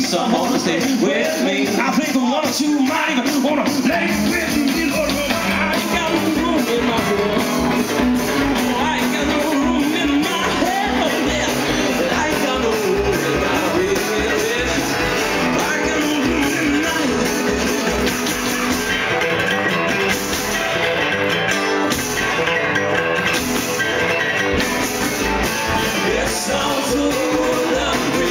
someone to stay with me. I think one or two might even wanna lay with me. Lord, I ain't got no room in my head. I ain't got no room in my head. Oh yeah, I ain't got no room in my head. I ain't got no room in my head. Yes, I'm full of me.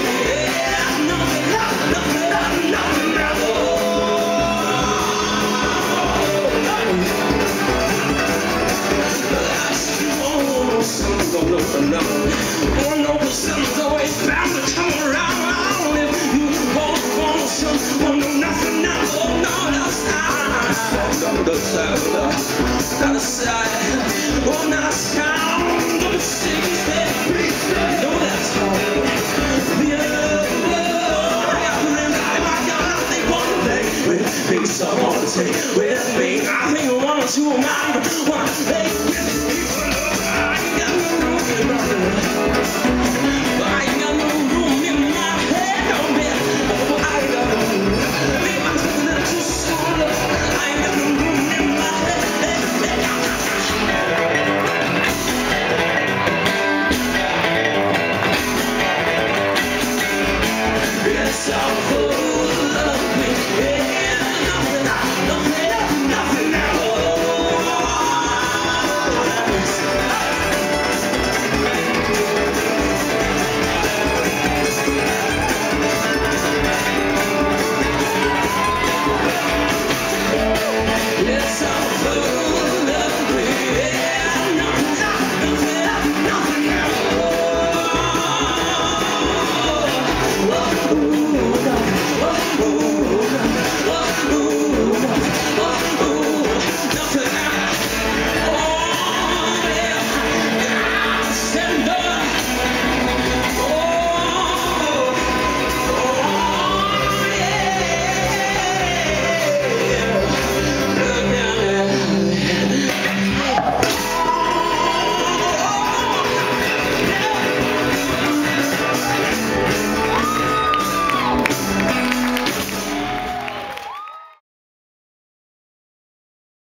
Someone's always bound to come around. If you want some, won't know nothing now. Oh no, that's not a side. Oh, not a sound of a city. No, that's hard. Someone to take with me. I think one or two might want to take